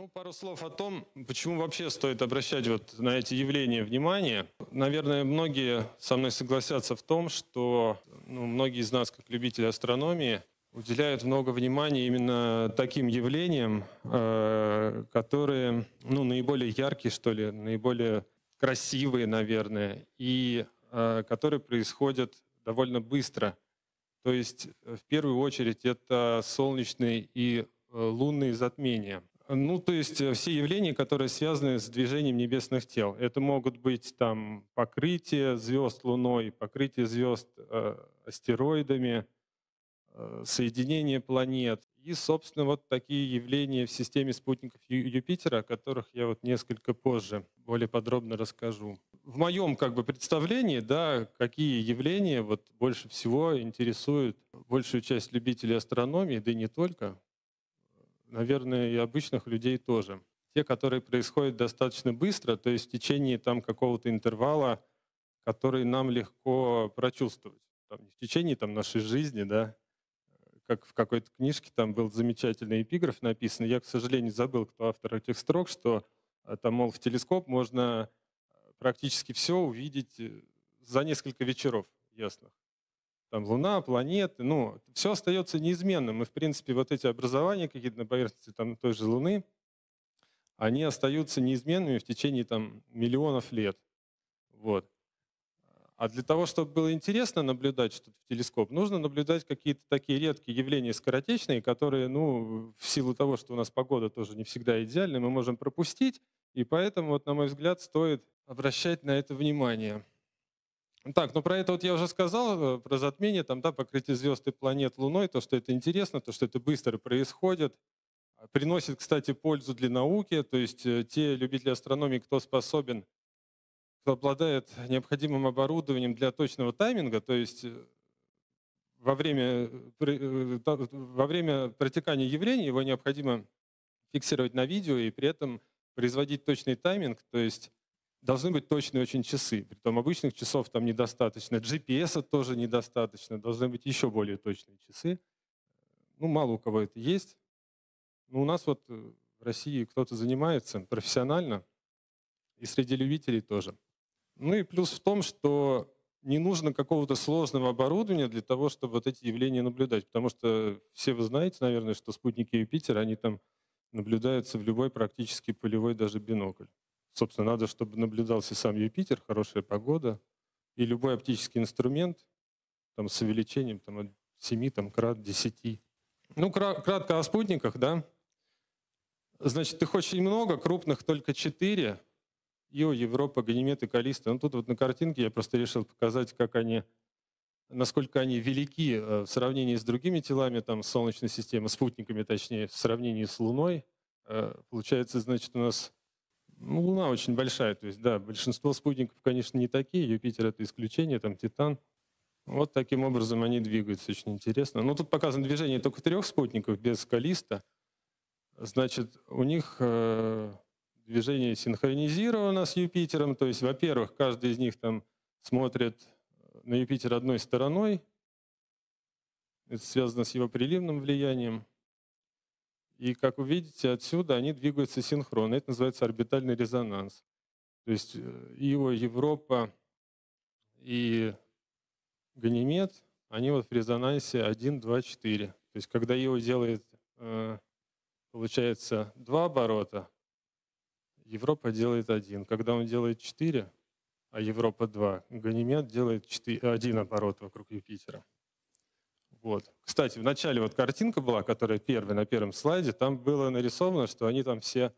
Ну, пару слов о том, почему вообще стоит обращать вот на эти явления внимание. Наверное, многие со мной согласятся в том, что многие из нас, как любители астрономии, уделяют много внимания именно таким явлениям, которые наиболее яркие, что ли, наиболее красивые, наверное, и которые происходят довольно быстро. То есть, в первую очередь, это солнечные и лунные затмения. То есть все явления, которые связаны с движением небесных тел. Это могут быть там покрытие звезд Луной, покрытие звезд астероидами, соединение планет. И, собственно, вот такие явления в системе спутников Юпитера, о которых я вот несколько позже более подробно расскажу. В моем представлении, да, какие явления вот больше всего интересуют большую часть любителей астрономии, да и не только, наверное, и обычных людей тоже. Те, которые происходят достаточно быстро, то есть в течение там какого-то интервала, который нам легко прочувствовать. Там, не в течение нашей жизни, да, как в какой-то книжке там был замечательный эпиграф написан. Я, к сожалению, забыл, кто автор этих строк, что там, мол, в телескоп можно практически все увидеть за несколько вечеров ясных. Там Луна, планеты, все остается неизменным. И, в принципе, вот эти образования какие-то на поверхности там, той же Луны, они остаются неизменными в течение миллионов лет. Вот. А для того, чтобы было интересно наблюдать что-то в телескоп, нужно наблюдать какие-то такие редкие явления скоротечные, которые, в силу того, что у нас погода тоже не всегда идеальна, мы можем пропустить. И поэтому, вот, на мой взгляд, стоит обращать на это внимание. Так, про это вот я уже сказал, про затмение, покрытие звезд и планет Луной, то, что это интересно, то, что это быстро происходит. Приносит, кстати, пользу для науки, то есть те любители астрономии, кто способен, кто обладает необходимым оборудованием для точного тайминга, то есть во время протекания явлений его необходимо фиксировать на видео и при этом производить точный тайминг, то есть должны быть точные очень часы. Притом обычных часов там недостаточно, GPS тоже недостаточно, должны быть еще более точные часы. Мало у кого это есть. Но у нас вот в России кто-то занимается профессионально, и среди любителей тоже. И плюс в том, что не нужно какого-то сложного оборудования для того, чтобы вот эти явления наблюдать. Потому что все вы знаете, наверное, что спутники Юпитера, они там наблюдаются в любой практически полевой даже бинокль. Собственно, надо, чтобы наблюдался сам Юпитер, хорошая погода, и любой оптический инструмент с увеличением от 7 крат 10. Кратко о спутниках, да. Значит, их очень много, крупных только 4. Ио, Европа, Ганимед и Каллиста. Тут вот на картинке я просто решил показать, насколько они велики в сравнении с другими телами Солнечной системы, спутниками точнее, в сравнении с Луной. Получается, значит, у нас Луна очень большая. То есть, да, большинство спутников, конечно, не такие. Юпитер — это исключение, Титан. Вот таким образом они двигаются, очень интересно. Тут показано движение только 3 спутников без Каллиста. Значит, у них движение синхронизировано с Юпитером. То есть, во-первых, каждый из них смотрит на Юпитер одной стороной. Это связано с его приливным влиянием. И, как вы видите, отсюда они двигаются синхронно. Это называется орбитальный резонанс. То есть Ио, Европа и Ганимед, они вот в резонансе 1, 2, 4. То есть когда Ио делает, получается, 2 оборота, Европа делает 1. Когда он делает 4, а Европа 2, Ганимед делает 1 оборот вокруг Юпитера. Вот. Кстати, в начале вот картинка была, которая на первом слайде, там было нарисовано, что они все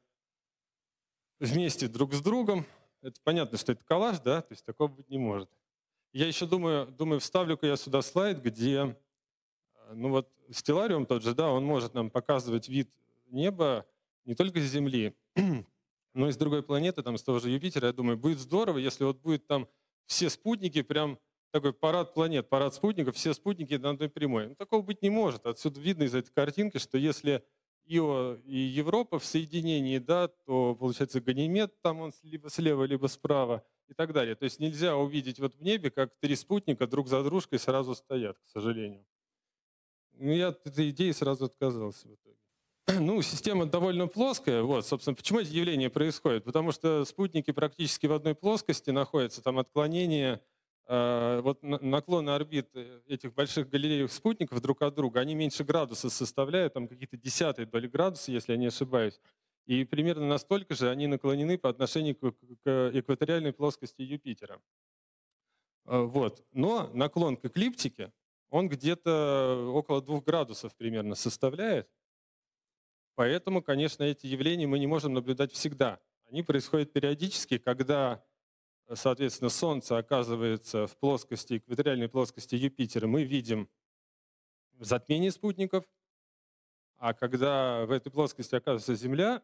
вместе друг с другом. Это понятно, что это коллаж, да, то есть такого быть не может. Я еще думаю, вставлю-ка я сюда слайд, где, стеллариум тот же, да, он может нам показывать вид неба не только с Земли, но и с другой планеты, с того же Юпитера. Я думаю, будет здорово, если вот будет все спутники, прям такой парад планет, парад спутников, все спутники на одной прямой. Такого быть не может. Отсюда видно из этой картинки, что если Ио и Европа в соединении, да, то получается Ганимед, он либо слева, либо справа и так далее. То есть нельзя увидеть вот в небе, как 3 спутника друг за дружкой сразу стоят, к сожалению. Я от этой идеи сразу отказался в итоге. Ну, система довольно плоская. Вот, собственно, почему эти явления происходят? Потому что спутники практически в одной плоскости находятся, там отклонения, вот наклоны орбит этих больших галилеевых спутников друг от друга, они меньше градуса составляют, там какие-то десятые доли градуса, если я не ошибаюсь. И примерно настолько же они наклонены по отношению к экваториальной плоскости Юпитера. Вот. Но наклон к эклиптике, он где-то около 2 градусов примерно составляет. Поэтому, конечно, эти явления мы не можем наблюдать всегда. Они происходят периодически, когда, соответственно, Солнце оказывается в плоскости, экваториальной плоскости Юпитера, мы видим затмение спутников, а когда в этой плоскости оказывается Земля,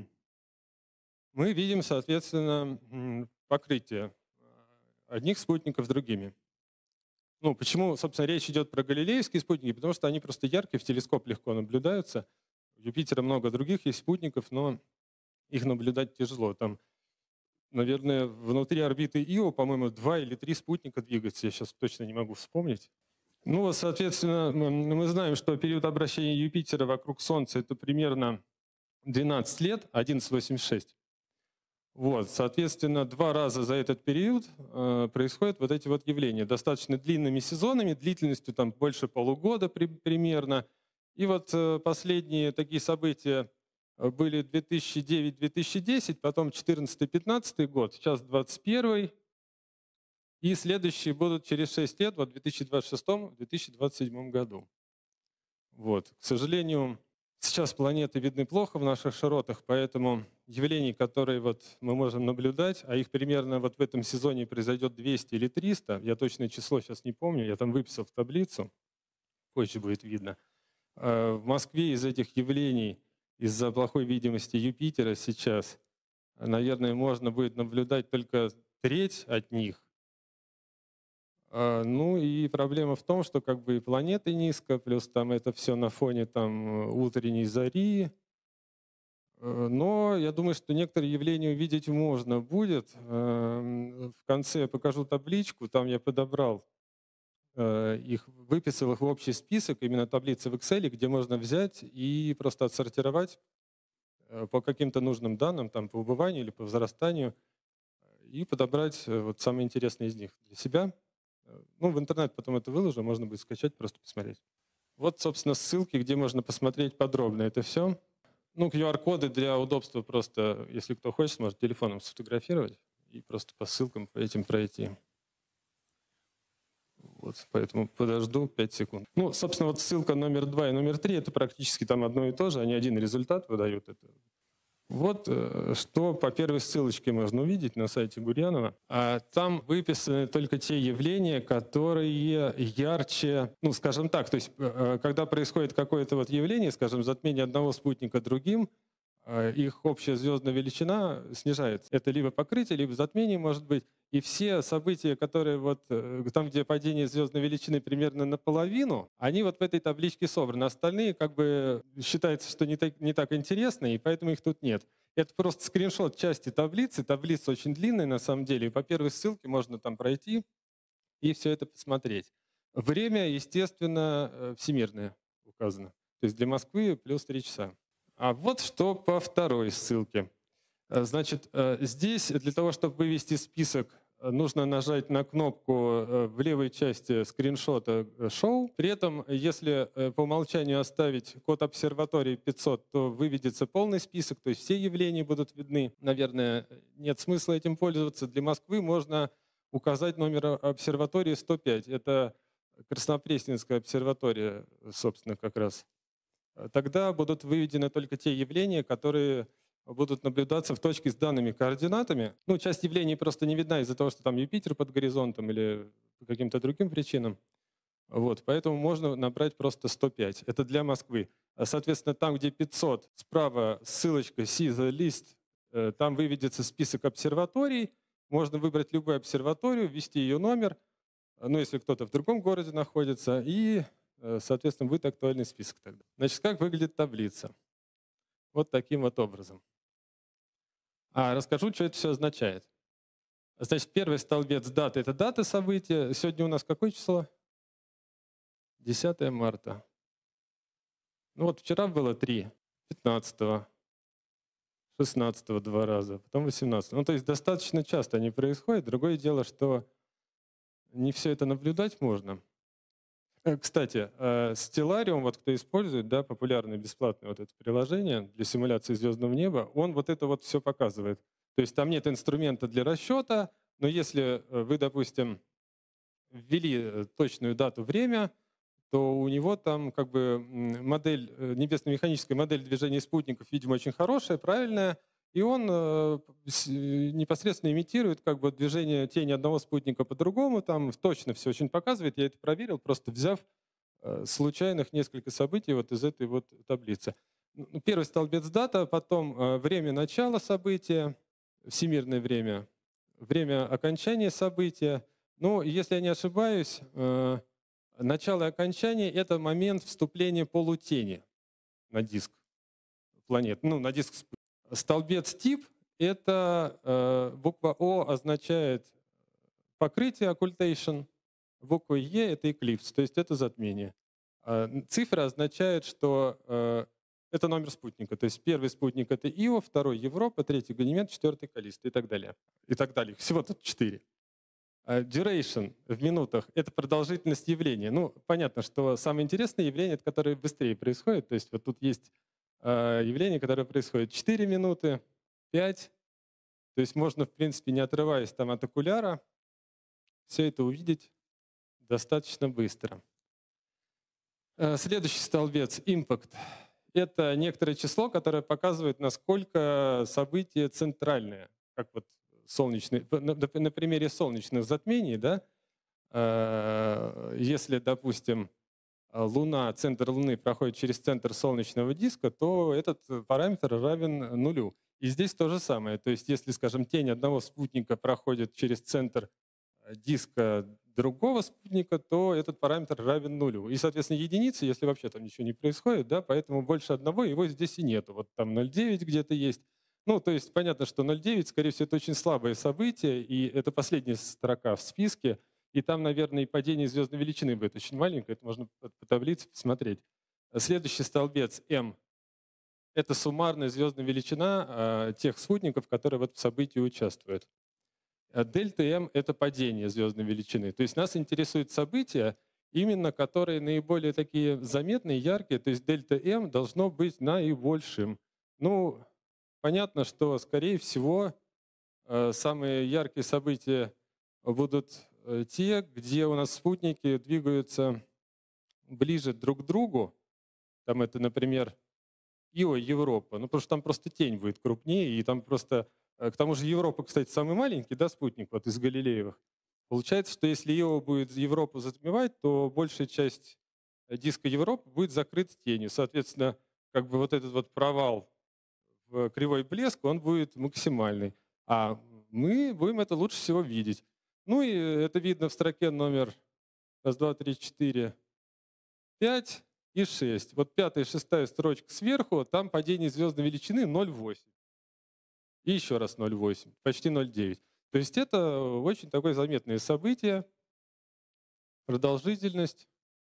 мы видим, соответственно, покрытие одних спутников другими. Ну, почему, собственно, речь идет про галилеевские спутники? Потому что они просто яркие, в телескоп легко наблюдаются. У Юпитера много других есть спутников, но их наблюдать тяжело. Там, наверное, внутри орбиты Ио, по-моему, 2 или 3 спутника двигаются. Я сейчас точно не могу вспомнить. Ну, вот, соответственно, мы знаем, что период обращения Юпитера вокруг Солнца — это примерно 12 лет, 11,86. Вот, соответственно, 2 раза за этот период происходят вот эти вот явления. Достаточно длинными сезонами, длительностью там больше полугода примерно. И вот последние такие события были 2009-2010, потом 2014-2015 год, сейчас 2021, и следующие будут через 6 лет, вот в 2026-2027 году. Вот. К сожалению, сейчас планеты видны плохо в наших широтах, поэтому явлений, которые вот мы можем наблюдать, а их примерно вот в этом сезоне произойдет 200 или 300, я точное число сейчас не помню, я там выписал в таблицу, позже будет видно. В Москве из этих явлений, из-за плохой видимости Юпитера сейчас, наверное, можно будет наблюдать только треть от них. Ну и проблема в том, что как бы и планеты низко, плюс там это все на фоне там утренней зари. Но я думаю, что некоторые явления увидеть можно будет. В конце я покажу табличку, там я подобрал их, выписал их в общий список, именно таблицы в Excel, где можно взять и просто отсортировать по каким-то нужным данным, там, по убыванию или по возрастанию, и подобрать вот самые интересные из них для себя. Ну, в интернет потом это выложу, можно будет скачать, просто посмотреть. Вот, собственно, ссылки, где можно посмотреть подробно это все. Ну, QR-коды для удобства просто, если кто хочет, сможет телефоном сфотографировать и просто по ссылкам по этим пройти. Вот, поэтому подожду 5 секунд. Ну, собственно, вот ссылка номер 2 и номер 3 — это практически там одно и то же, они один результат выдают. Это. Вот что по первой ссылочке можно увидеть на сайте Гурьянова. Там выписаны только те явления, которые ярче, ну, скажем так, то есть когда происходит какое-то вот явление, скажем, затмение одного спутника другим, их общая звездная величина снижается. Это либо покрытие, либо затмение может быть. И все события, которые вот там, где падение звездной величины примерно наполовину, они вот в этой табличке собраны. Остальные как бы считается, что не так интересны, и поэтому их тут нет. Это просто скриншот части таблицы. Таблица очень длинная на самом деле. И по первой ссылке можно там пройти и все это посмотреть. Время, естественно, всемирное указано. То есть для Москвы плюс 3 часа. А вот что по второй ссылке. Значит, здесь для того, чтобы вывести список, нужно нажать на кнопку в левой части скриншота «Show». При этом, если по умолчанию оставить код обсерватории 500, то выведется полный список, то есть все явления будут видны. Наверное, нет смысла этим пользоваться. Для Москвы можно указать номер обсерватории 105. Это Краснопресненская обсерватория, собственно, как раз. Тогда будут выведены только те явления, которые будут наблюдаться в точке с данными координатами. Ну, часть явлений просто не видна из-за того, что там Юпитер под горизонтом или по каким-то другим причинам. Вот, поэтому можно набрать просто 105. Это для Москвы. Соответственно, там, где 500, справа ссылочка «See the list», там выведется список обсерваторий. Можно выбрать любую обсерваторию, ввести ее номер, ну, если кто-то в другом городе находится, и, соответственно, будет актуальный список тогда. Значит, как выглядит таблица? Вот таким вот образом. Расскажу, что это все означает. Значит, первый столбец даты — это дата события. Сегодня у нас какое число? 10 марта. Ну вот вчера было 3. 15-го, 16-го 2 раза, потом 18-го. Ну, то есть достаточно часто они происходят. Другое дело, что не все это наблюдать можно. Кстати, Stellarium, вот кто использует, да, популярное бесплатное вот это приложение для симуляции звездного неба, он вот это вот все показывает. То есть там нет инструмента для расчета, но если вы, допустим, ввели точную дату, время, то у него там как бы модель, небесно-механическая модель движения спутников, видимо, очень хорошая, правильная, и он непосредственно имитирует как бы движение тени одного спутника по-другому, там точно все очень показывает, я это проверил, просто взяв случайных несколько событий вот из этой вот таблицы. Первый столбец дата, потом время начала события, всемирное время, время окончания события. Ну, если я не ошибаюсь, начало и окончание — это момент вступления полутени на диск планет, ну, на диск спутника. Столбец тип — это буква О означает покрытие, occultation, буква Е — это эклипс, то есть это затмение. Цифра означает, что это номер спутника. То есть первый спутник — это Ио, второй — Европа, третий — Ганимед, четвертый — Каллиста и так далее. И так далее. Всего тут 4. Duration в минутах — это продолжительность явления. Ну, понятно, что самое интересное явление — это которое быстрее происходит. То есть вот тут есть явление, которое происходит 4 минуты, 5. То есть можно, в принципе, не отрываясь там от окуляра, все это увидеть достаточно быстро. Следующий столбец — impact. Это некоторое число, которое показывает, насколько событие центральное, как вот солнечный, на примере солнечных затмений, да, если, допустим, центр Луны проходит через центр солнечного диска, то этот параметр равен нулю. И здесь то же самое. То есть если, скажем, тень одного спутника проходит через центр диска другого спутника, то этот параметр равен нулю. И, соответственно, единицы, если вообще там ничего не происходит, да, поэтому больше одного его здесь и нету. Вот там 0,9 где-то есть. Ну, то есть понятно, что 0,9, скорее всего, это очень слабое событие, и это последняя строка в списке, и там, наверное, и падение звездной величины будет очень маленькое, это можно по таблице посмотреть. Следующий столбец M — это суммарная звездная величина тех спутников, которые в этом событии участвуют. Дельта М — это падение звездной величины. То есть нас интересуют события, именно которые наиболее такие заметные, яркие. То есть дельта М должно быть наибольшим. Ну, понятно, что, скорее всего, самые яркие события будут те, где у нас спутники двигаются ближе друг к другу. Там это, например, Ио, Европа. Ну, потому что там просто тень будет крупнее, и там просто... К тому же Европа, кстати, самый маленький, да, спутник вот из Галилеевых. Получается, что если Ио будет Европу затмевать, то большая часть диска Европы будет закрыта тенью. Соответственно, как бы вот этот вот провал в кривой блеск, он будет максимальный. А мы будем это лучше всего видеть. Ну и это видно в строке номер раз, два, три, четыре, 5 и 6. Вот пятая и шестая строчка сверху, там падение звездной величины 0,8. И еще раз 0,8, почти 0,9. То есть это очень такое заметное событие. Продолжительность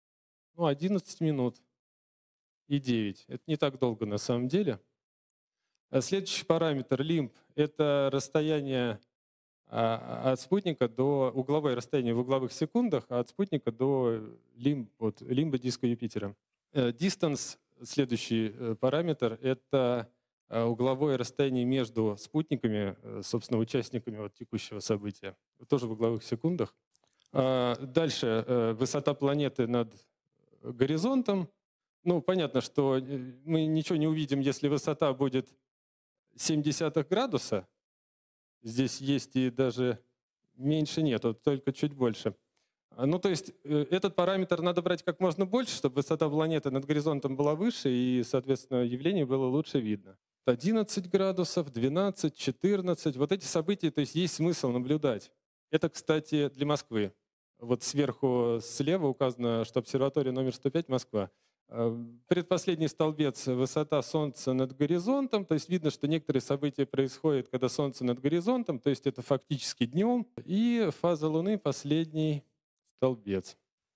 11 минут и 9. Это не так долго на самом деле. Следующий параметр лимб — это расстояние от спутника до угловое расстояние в угловых секундах, а от спутника до лимба диска Юпитера. Distance, следующий параметр, это угловое расстояние между спутниками, собственно, участниками вот текущего события, тоже в угловых секундах. Дальше высота планеты над горизонтом. Ну, понятно, что мы ничего не увидим, если высота будет 0,7 градуса. Здесь есть и даже меньше нет, вот только чуть больше. Ну, то есть этот параметр надо брать как можно больше, чтобы высота планеты над горизонтом была выше, и, соответственно, явление было лучше видно. 11 градусов, 12, 14. Вот эти события, то есть есть смысл наблюдать. Это, кстати, для Москвы. Вот сверху слева указано, что обсерватория номер 105 Москва. Предпоследний столбец — высота Солнца над горизонтом. То есть видно, что некоторые события происходят, когда Солнце над горизонтом, то есть это фактически днем. И фаза Луны — последний столбец.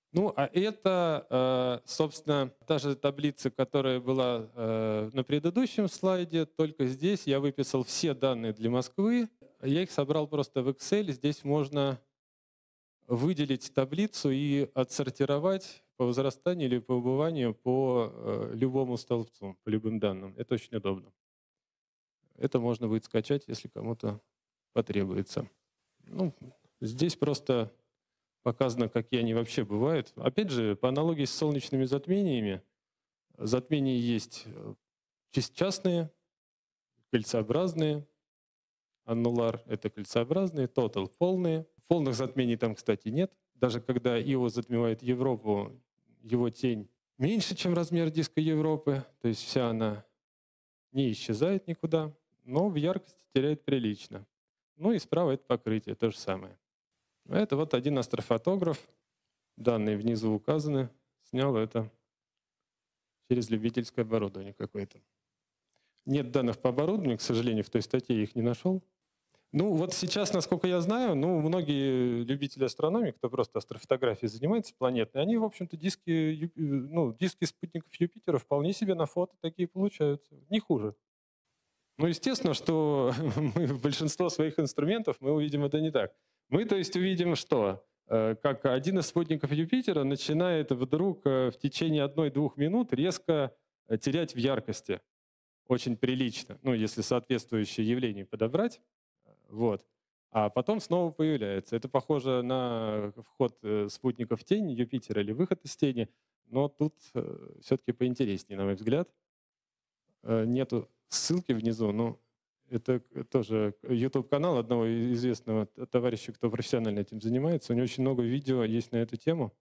Ну, а это, собственно, та же таблица, которая была на предыдущем слайде, только здесь я выписал все данные для Москвы. Я их собрал просто в Excel. Здесь можно выделить таблицу и отсортировать по возрастанию или по убыванию по любому столбцу, по любым данным. Это очень удобно. Это можно будет скачать, если кому-то потребуется. Ну, здесь просто показано, какие они вообще бывают. Опять же, по аналогии с солнечными затмениями, затмения есть частные, кольцеобразные, аннулар — это кольцеобразные, тотал — полные. Полных затмений там, кстати, нет. Даже когда Ио затмевает Европу, его тень меньше, чем размер диска Европы, то есть вся она не исчезает никуда, но в яркости теряет прилично. Ну и справа это покрытие, то же самое. Это вот один астрофотограф, данные внизу указаны, снял это через любительское оборудование какое-то. Нет данных по оборудованию, к сожалению, в той статье я их не нашел. Ну вот сейчас, насколько я знаю, многие любители астрономии, кто просто астрофотографией занимается планетной, они, в общем-то, диски спутников Юпитера вполне себе на фото такие получаются. Не хуже. Ну, естественно, что мы большинство своих инструментов мы увидим это не так. Мы, то есть, увидим что? Как один из спутников Юпитера начинает вдруг в течение 1-2 минут резко терять в яркости. Очень прилично, ну, если соответствующее явление подобрать. Вот. А потом снова появляется. Это похоже на вход спутника в тень Юпитера или выход из тени, но тут все-таки поинтереснее, на мой взгляд. Нету ссылки внизу, но это тоже YouTube-канал одного известного товарища, кто профессионально этим занимается. У него очень много видео есть на эту тему.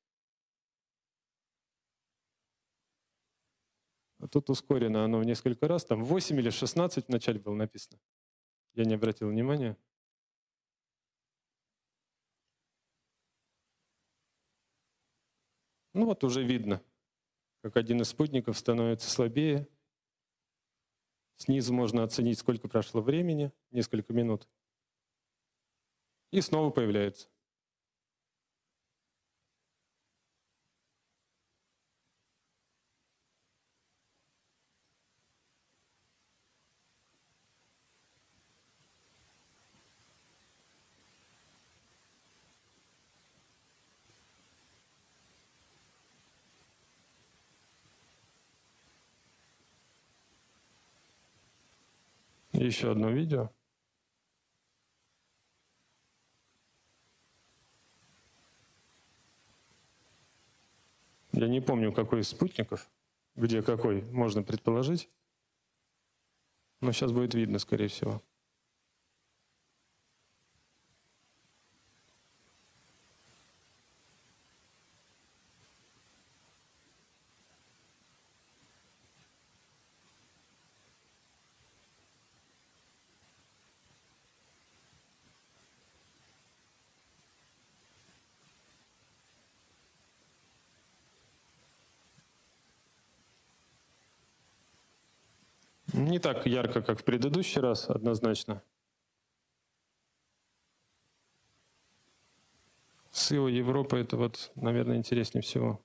А тут ускорено оно в несколько раз. Там 8 или 16 вначале было написано. Я не обратил внимания. Ну вот уже видно, как один из спутников становится слабее. Снизу можно оценить, сколько прошло времени, несколько минут. И снова появляется. Еще одно видео. Я не помню, какой из спутников, где какой, можно предположить. Но сейчас будет видно, скорее всего. Не так ярко, как в предыдущий раз, однозначно. С Ио Европы это вот, наверное, интереснее всего.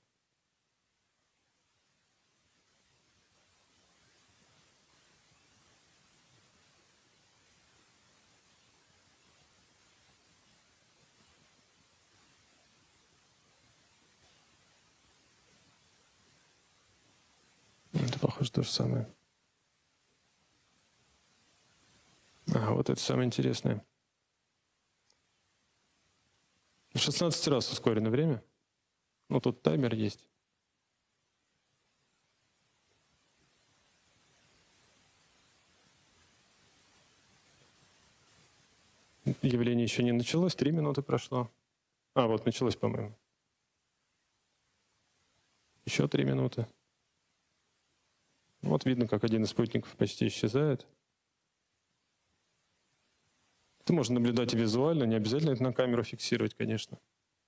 Это похоже то же самое. А, вот это самое интересное. В 16 раз ускорено время. Ну, тут таймер есть. Явление еще не началось, 3 минуты прошло. А, вот началось, по-моему. Еще 3 минуты. Вот видно, как один из спутников почти исчезает. Это можно наблюдать и визуально, не обязательно это на камеру фиксировать, конечно.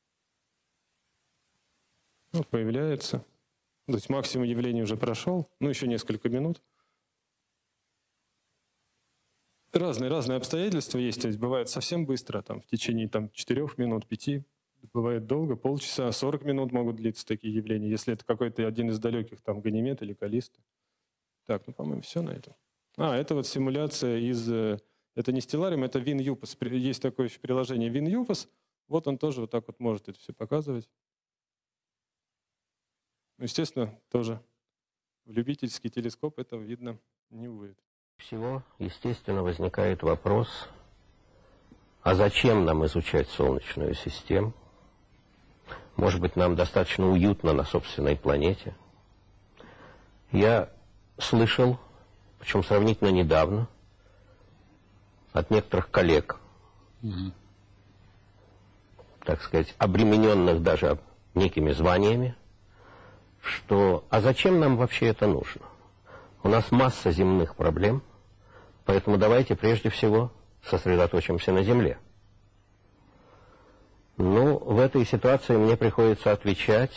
Вот появляется. То есть максимум явления уже прошел, ну еще несколько минут. Разные обстоятельства есть, то есть бывает совсем быстро, там, в течение 4 минут, 5. Бывает долго, полчаса, 40 минут могут длиться такие явления, если это какой-то один из далеких, там, Ганимед или Каллиста. Так, ну, по-моему, все на этом. Это вот симуляция из... Это не Stellarium, это WinUpus. Есть такое еще приложение WinUpus. Вот он тоже вот так вот может это все показывать. Естественно, тоже в любительский телескоп этого видно не будет. Всего, естественно, возникает вопрос, а зачем нам изучать Солнечную систему? Может быть, нам достаточно уютно на собственной планете? Я слышал, причем сравнительно недавно, от некоторых коллег, так сказать, обремененных даже некими званиями, что «а зачем нам вообще это нужно? У нас масса земных проблем, поэтому давайте прежде всего сосредоточимся на Земле». Ну, в этой ситуации мне приходится отвечать,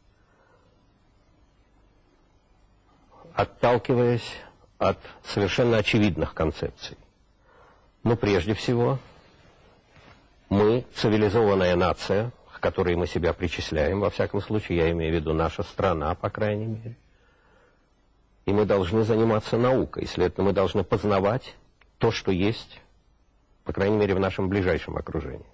отталкиваясь от совершенно очевидных концепций. Ну, прежде всего, мы цивилизованная нация, к которой мы себя причисляем, во всяком случае, я имею в виду наша страна, по крайней мере. И мы должны заниматься наукой, следовательно, мы должны познавать то, что есть, по крайней мере, в нашем ближайшем окружении.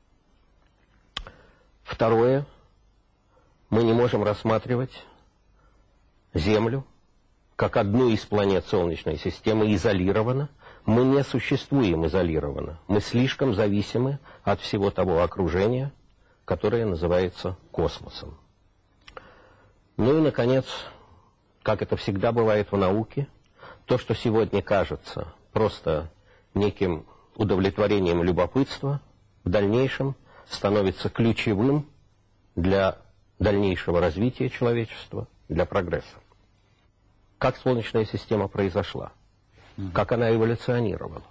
Второе, мы не можем рассматривать Землю как одну из планет Солнечной системы изолированно. Мы не существуем изолированно. Мы слишком зависимы от всего того окружения, которое называется космосом. Ну и, наконец, как это всегда бывает в науке, то, что сегодня кажется просто неким удовлетворением любопытства, в дальнейшем становится ключевым для дальнейшего развития человечества, для прогресса. Как Солнечная система произошла? Как она эволюционировала?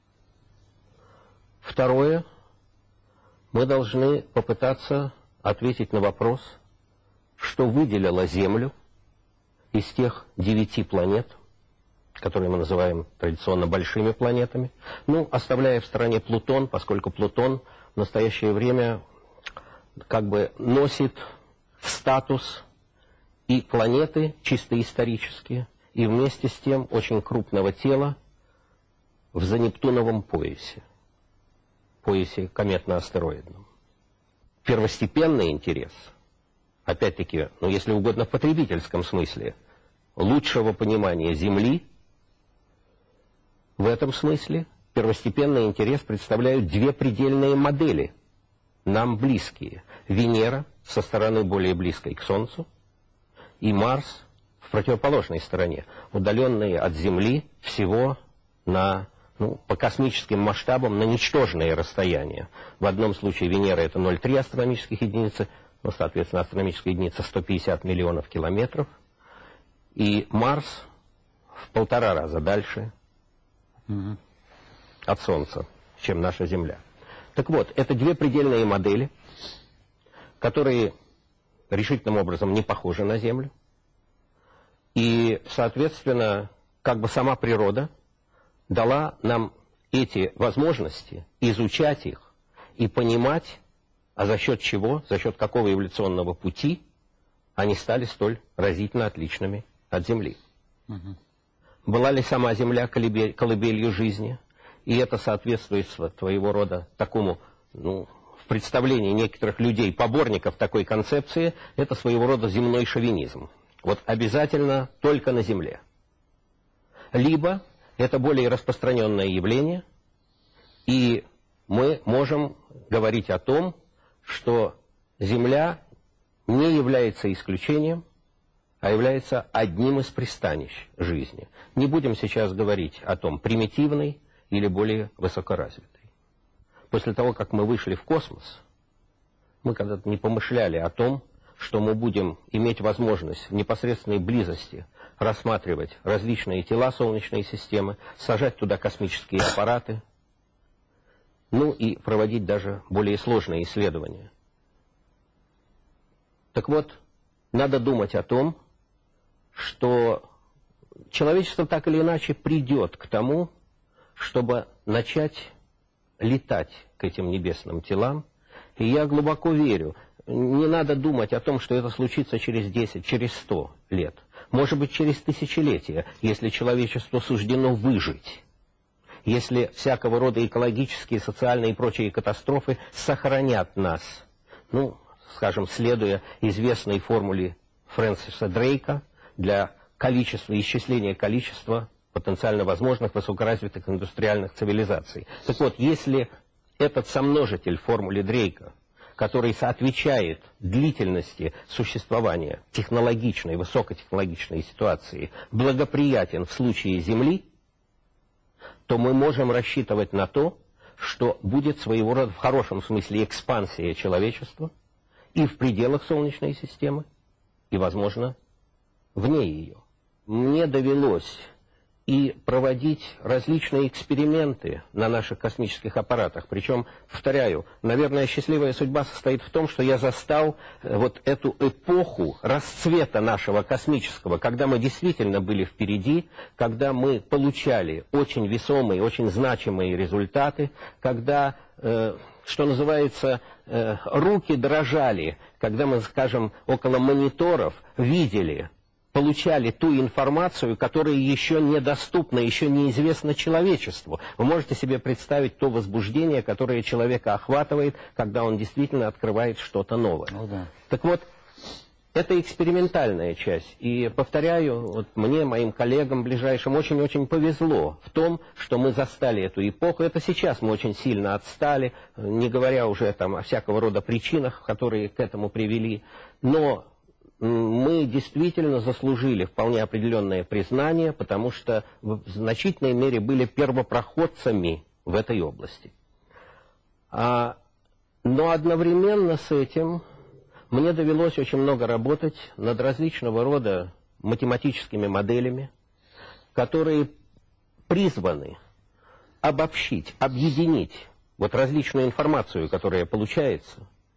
Второе, мы должны попытаться ответить на вопрос, что выделило Землю из тех 9 планет, которые мы называем традиционно большими планетами, ну, оставляя в стороне Плутон, поскольку Плутон в настоящее время как бы носит статус и планеты чисто исторические, и вместе с тем очень крупного тела в занептуновом поясе кометно-астероидном. Первостепенный интерес, опять-таки, ну, если угодно, в потребительском смысле, лучшего понимания Земли, в этом смысле первостепенный интерес представляют 2 предельные модели, нам близкие. Венера со стороны более близкой к Солнцу и Марс в противоположной стороне, удаленные от Земли всего на, ну, по космическим масштабам на ничтожные расстояния. В одном случае Венера это 0,3 астрономических единицы, ну, соответственно, астрономическая единица 150 миллионов километров, и Марс в 1,5 раза дальше от Солнца, чем наша Земля. Так вот, это 2 предельные модели, которые решительным образом не похожи на Землю. И, соответственно, как бы сама природа дала нам эти возможности изучать их и понимать, а за счет чего, за счет какого эволюционного пути они стали столь разительно отличными от Земли. Была ли сама Земля колыбелью жизни? И это соответствует своего рода такому, ну, в представлении некоторых людей, поборников такой концепции, это своего рода земной шовинизм. Вот обязательно только на Земле. Либо это более распространенное явление, и мы можем говорить о том, что Земля не является исключением, а является одним из пристанищ жизни. Не будем сейчас говорить о том, примитивной или более высокоразвитой. После того, как мы вышли в космос, мы когда-то не помышляли о том, что мы будем иметь возможность в непосредственной близости рассматривать различные тела Солнечной системы, сажать туда космические аппараты, ну и проводить даже более сложные исследования. Так вот, надо думать о том, что человечество так или иначе придет к тому, чтобы начать летать к этим небесным телам И я глубоко верю, не надо думать о том, что это случится через 10, через 100 лет. Может быть, через тысячелетия, если человечеству суждено выжить. Если всякого рода экологические, социальные и прочие катастрофы сохранят нас, ну, скажем, следуя известной формуле Фрэнсиса Дрейка для исчисления количества потенциально возможных высокоразвитых индустриальных цивилизаций. Так вот, если этот сомножитель в формуле Дрейка, который соответствует длительности существования технологичной, высокотехнологичной ситуации, благоприятен в случае Земли, то мы можем рассчитывать на то, что будет своего рода в хорошем смысле экспансия человечества и в пределах Солнечной системы, и, возможно, вне ее. Мне довелось и проводить различные эксперименты на наших космических аппаратах. Причем, повторяю, наверное, счастливая судьба состоит в том, что я застал вот эту эпоху расцвета нашего космического, когда мы действительно были впереди, когда мы получали очень весомые, очень значимые результаты, когда, что называется, руки дрожали, когда мы, скажем, около мониторов видели, получали ту информацию, которая еще недоступна, еще неизвестна человечеству. Вы можете себе представить то возбуждение, которое человека охватывает, когда он действительно открывает что-то новое. Ну, да. Так вот, это экспериментальная часть. И, повторяю, вот мне, моим коллегам ближайшим, очень-очень повезло в том, что мы застали эту эпоху. Это сейчас мы очень сильно отстали, не говоря уже там о всякого рода причинах, которые к этому привели. Но мы действительно заслужили вполне определенное признание, потому что в значительной мере были первопроходцами в этой области. Но одновременно с этим мне довелось очень много работать над различного рода математическими моделями, которые призваны обобщить, объединить вот различную информацию, которая получается,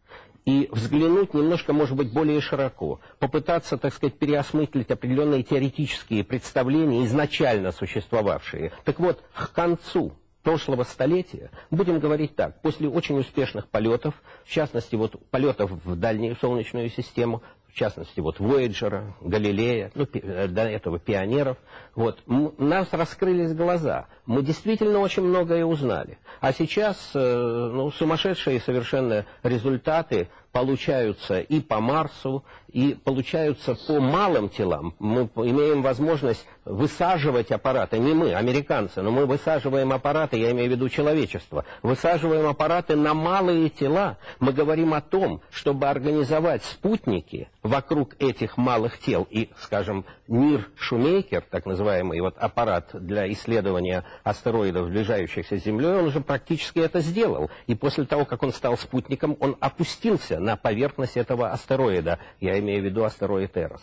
и взглянуть немножко, может быть, более широко, попытаться, так сказать, переосмыслить определенные теоретические представления, изначально существовавшие. Так вот, к концу прошлого столетия, будем говорить так, после очень успешных полетов, в частности, вот полетов в дальнюю Солнечную систему, в частности, вот Вояджера, Галилея, ну, до этого Пионеров, вот, у нас раскрылись глаза, мы действительно очень многое узнали. А сейчас, ну, сумасшедшие совершенно результаты получаются и по Марсу, и получаются по малым телам. Мы имеем возможность высаживать аппараты, не мы, американцы, но мы высаживаем аппараты, я имею в виду человечество, высаживаем аппараты на малые тела. Мы говорим о том, чтобы организовать спутники вокруг этих малых тел. И, скажем, Нир Шумейкер, так называемый вот аппарат для исследования астероидов, сближающихся с Землей, он уже практически это сделал. И после того, как он стал спутником, он опустился на поверхность этого астероида. Я имею в виду астероид Эрос.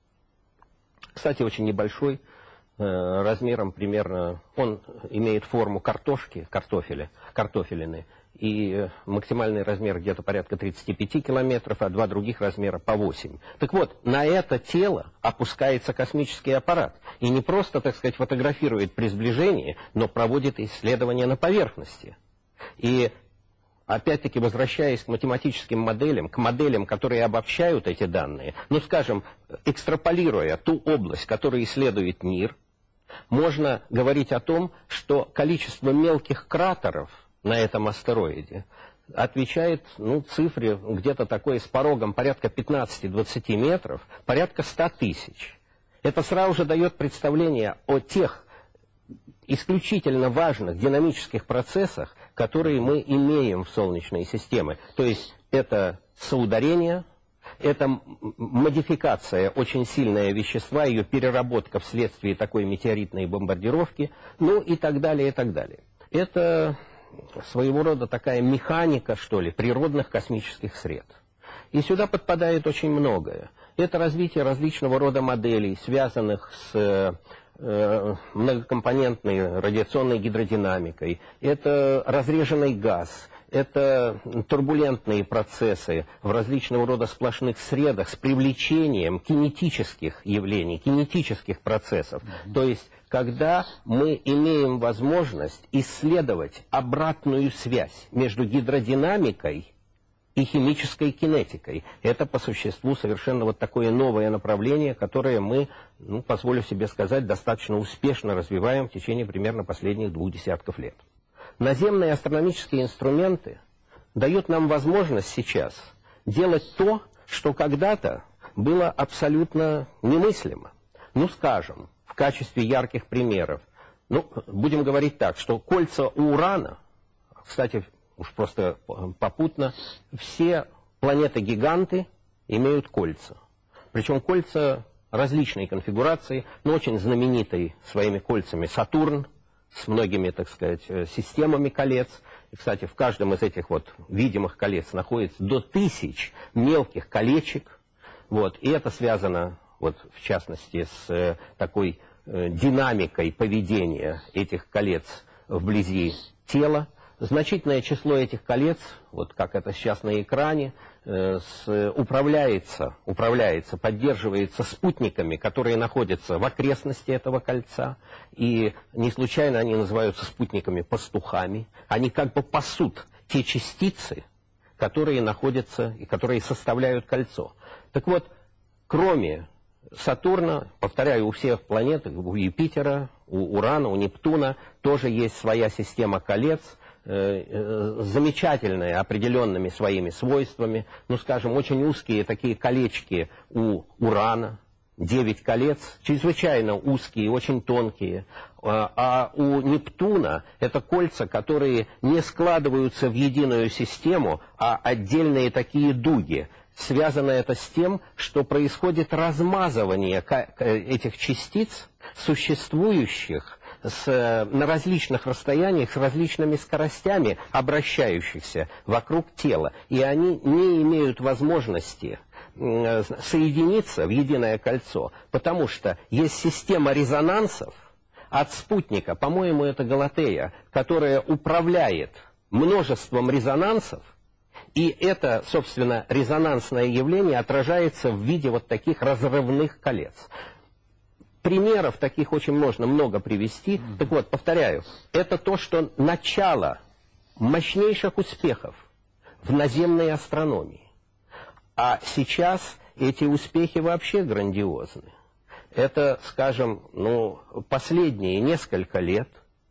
Кстати, очень небольшой, размером примерно, он имеет форму картошки, картофелины, и максимальный размер где-то порядка 35 километров, а два других размера по 8. Так вот, на это тело опускается космический аппарат. И не просто, так сказать, фотографирует при сближении, но проводит исследования на поверхности. И опять-таки, возвращаясь к математическим моделям, к моделям, которые обобщают эти данные, ну, скажем, экстраполируя ту область, которую исследует НИР, можно говорить о том, что количество мелких кратеров на этом астероиде отвечает, ну, цифре где-то такой с порогом порядка 15-20 метров, порядка 100 тысяч. Это сразу же дает представление о тех исключительно важных динамических процессах, которые мы имеем в Солнечной системе. То есть это соударение, это модификация очень сильного вещества, ее переработка вследствие такой метеоритной бомбардировки, ну и так далее, и так далее. Это своего рода такая механика, что ли, природных космических сред. И сюда подпадает очень многое. Это развитие различного рода моделей, связанных с многокомпонентной радиационной гидродинамикой, это разреженный газ, это турбулентные процессы в различного рода сплошных средах с привлечением кинетических явлений, кинетических процессов. То есть, когда мы имеем возможность исследовать обратную связь между гидродинамикой и химической кинетикой. Это по существу совершенно вот такое новое направление, которое мы, ну, позволю себе сказать, достаточно успешно развиваем в течение примерно последних 2 десятков лет. Наземные астрономические инструменты дают нам возможность сейчас делать то, что когда-то было абсолютно немыслимо. Ну, скажем, в качестве ярких примеров, ну, будем говорить так, что кольца у Урана, кстати, уж просто попутно, все планеты-гиганты имеют кольца. Причем кольца различной конфигурации, но очень знаменитый своими кольцами Сатурн, с многими, так сказать, системами колец. И, кстати, в каждом из этих вот видимых колец находится до 1000 мелких колечек. Вот. И это связано, вот, в частности, с такой динамикой поведения этих колец вблизи тела. Значительное число этих колец, вот как это сейчас на экране, управляется, поддерживается спутниками, которые находятся в окрестности этого кольца. И не случайно они называются спутниками-пастухами. Они как бы пасут те частицы, которые находятся и которые составляют кольцо. Так вот, кроме Сатурна, повторяю, у всех планет, у Юпитера, у Урана, у Нептуна тоже есть своя система колец, замечательные определенными своими свойствами. Ну, скажем, очень узкие такие колечки у Урана, 9 колец, чрезвычайно узкие, очень тонкие. А у Нептуна это кольца, которые не складываются в единую систему, а отдельные такие дуги. Связано это с тем, что происходит размазывание этих частиц, существующих на различных расстояниях, с различными скоростями, обращающихся вокруг тела. И они не имеют возможности соединиться в единое кольцо, потому что есть система резонансов от спутника, по-моему, это Галатея, которая управляет множеством резонансов, и это, собственно, резонансное явление отражается в виде вот таких разрывных колец. Примеров таких очень можно много привести. Так вот, повторяю, это то, что начало мощнейших успехов в наземной астрономии. А сейчас эти успехи вообще грандиозны. Это, скажем, ну, последние несколько лет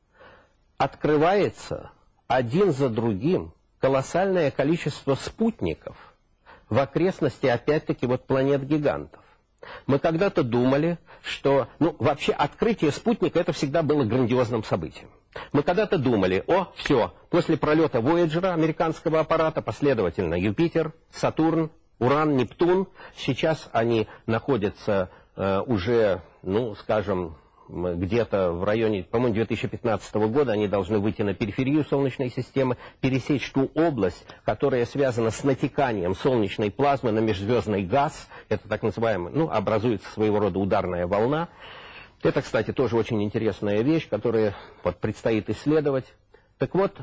открывается один за другим колоссальное количество спутников в окрестности, опять-таки, вот планет-гигантов. Мы когда-то думали, что, ну, вообще открытие спутника это всегда было грандиозным событием. Мы когда-то думали, все, после пролета Вояджера, американского аппарата, последовательно Юпитер, Сатурн, Уран, Нептун, сейчас они находятся уже, ну, скажем, где-то в районе, по-моему, 2015 года они должны выйти на периферию Солнечной системы, пересечь ту область, которая связана с натеканием солнечной плазмы на межзвездный газ. Это так называемый, ну, образуется своего рода ударная волна. Это, кстати, тоже очень интересная вещь, которую вот предстоит исследовать. Так вот,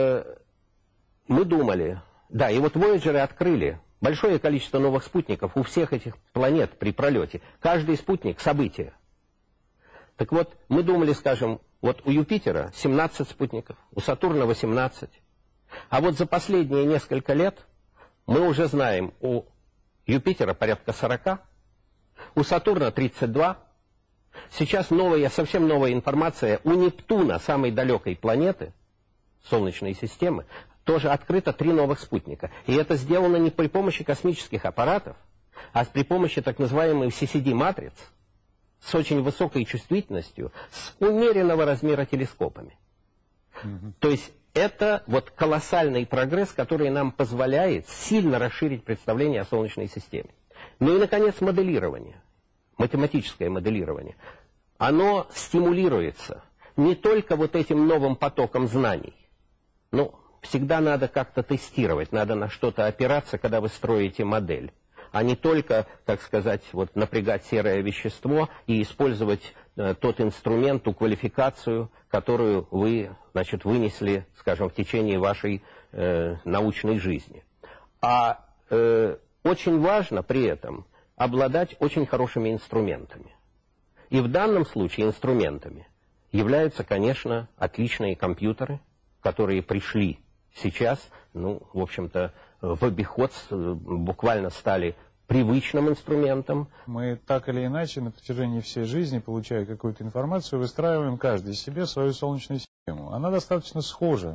мы думали, да, и вот Вояджеры открыли большое количество новых спутников у всех этих планет при пролете. Каждый спутник — событие. Так вот, мы думали, скажем, вот у Юпитера 17 спутников, у Сатурна 18. А вот за последние несколько лет мы уже знаем, у Юпитера порядка 40, у Сатурна 32. Сейчас совсем новая информация. У Нептуна, самой далекой планеты Солнечной системы, тоже открыто 3 новых спутника. И это сделано не при помощи космических аппаратов, а при помощи так называемой CCD-матриц, с очень высокой чувствительностью, с умеренного размера телескопами. То есть это вот колоссальный прогресс, который нам позволяет сильно расширить представление о Солнечной системе. Ну и, наконец, моделирование, математическое моделирование. Оно стимулируется не только вот этим новым потоком знаний. Ну, всегда надо как-то тестировать, надо на что-то опираться, когда вы строите модель, а не только, так сказать, вот напрягать серое вещество и использовать тот инструмент, ту квалификацию, которую вы, значит, вынесли, скажем, в течение вашей научной жизни. А очень важно при этом обладать очень хорошими инструментами. И в данном случае инструментами являются, конечно, отличные компьютеры, которые пришли сейчас, ну, в общем-то, в обиход, буквально стали привычным инструментом. Мы так или иначе на протяжении всей жизни, получая какую-то информацию, выстраиваем каждый себе свою солнечную систему. Она достаточно схожа.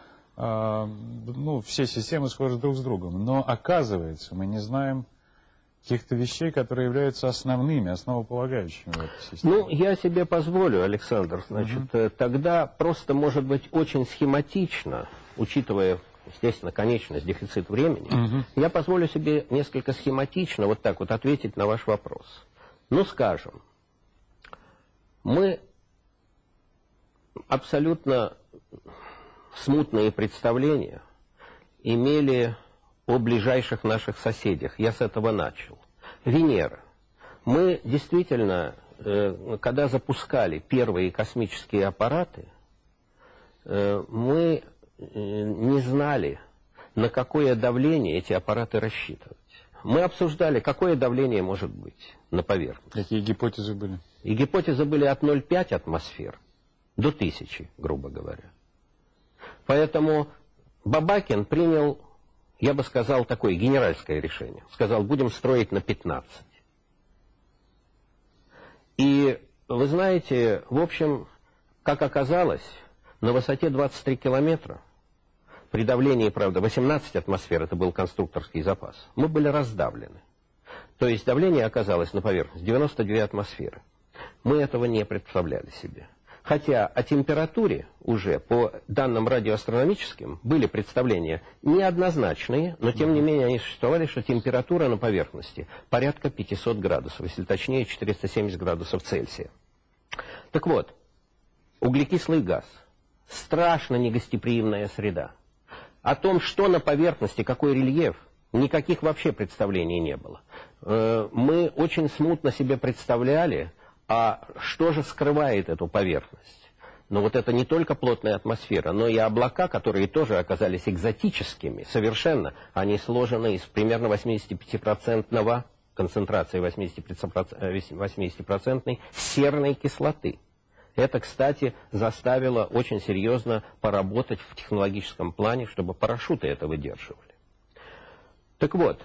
Ну, все системы схожи друг с другом. Но оказывается, мы не знаем каких-то вещей, которые являются основными, основополагающими в этой системе. Ну, я себе позволю, Александр, значит, тогда просто, может быть, очень схематично, учитывая, естественно, конечность, дефицит времени, я позволю себе несколько схематично вот так вот ответить на ваш вопрос. Ну, скажем, мы абсолютно смутные представления имели о ближайших наших соседях. Я с этого начал. Венера. Мы действительно, когда запускали первые космические аппараты, мы не знали, на какое давление эти аппараты рассчитывать. Мы обсуждали, какое давление может быть на поверхности. Какие гипотезы были? И гипотезы были от 0,5 атмосфер до 1000, грубо говоря. Поэтому Бабакин принял, я бы сказал, такое генеральское решение. Сказал, будем строить на 15. И вы знаете, в общем, как оказалось, на высоте 23 километра, при давлении, правда, 18 атмосфер, это был конструкторский запас, мы были раздавлены. То есть давление оказалось на поверхности 92 атмосферы. Мы этого не представляли себе. Хотя о температуре уже по данным радиоастрономическим были представления неоднозначные, но тем не менее они существовали, что температура на поверхности порядка 500 градусов, если точнее 470 градусов Цельсия. Так вот, углекислый газ, страшно негостеприимная среда. О том, что на поверхности, какой рельеф, никаких вообще представлений не было. Мы очень смутно себе представляли, а что же скрывает эту поверхность? Но вот это не только плотная атмосфера, но и облака, которые тоже оказались экзотическими совершенно. Они сложены из примерно 85% концентрации 80% серной кислоты. Это, кстати, заставило очень серьезно поработать в технологическом плане, чтобы парашюты это выдерживали. Так вот,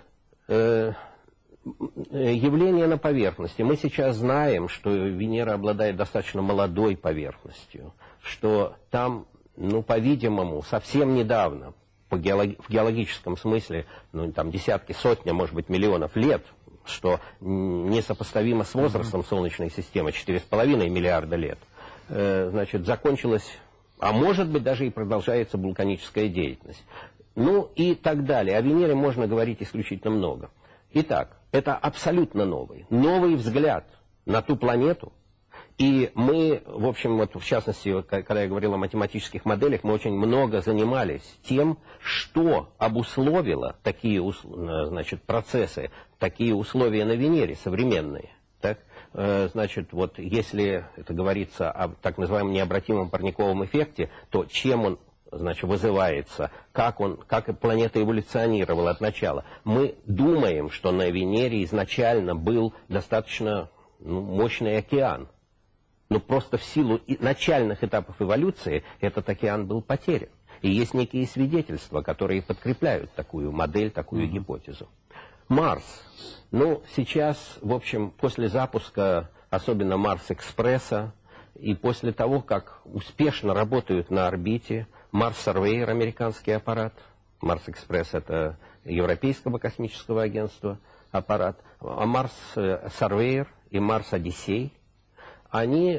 явление на поверхности. Мы сейчас знаем, что Венера обладает достаточно молодой поверхностью, что там, ну, по-видимому, совсем недавно, в геологическом смысле, ну, там десятки, сотни, может быть, миллионов лет, что несопоставимо с возрастом Солнечной системы, 4,5 миллиарда лет, значит, закончилась, а может быть, даже и продолжается вулканическая деятельность. Ну, и так далее. О Венере можно говорить исключительно много. Итак, это абсолютно новый взгляд на ту планету. И мы, в общем, вот в частности, когда я говорил о математических моделях, мы очень много занимались тем, что обусловило такие, значит, процессы, такие условия на Венере современные. Так? Значит, вот если это говорится о так называемом необратимом парниковом эффекте, то чем он, значит, вызывается, как планета эволюционировала от начала. Мы думаем, что на Венере изначально был достаточно мощный океан. Но просто в силу начальных этапов эволюции этот океан был потерян. И есть некие свидетельства, которые подкрепляют такую модель, такую гипотезу. Марс. Ну, сейчас, в общем, после запуска, особенно Марс-экспресса, и после того, как успешно работают на орбите, Марс-Сарвейер, американский аппарат, Марс-экспресс — это Европейского космического агентства аппарат, а Марс-Сарвейер и Марс-Одиссей, они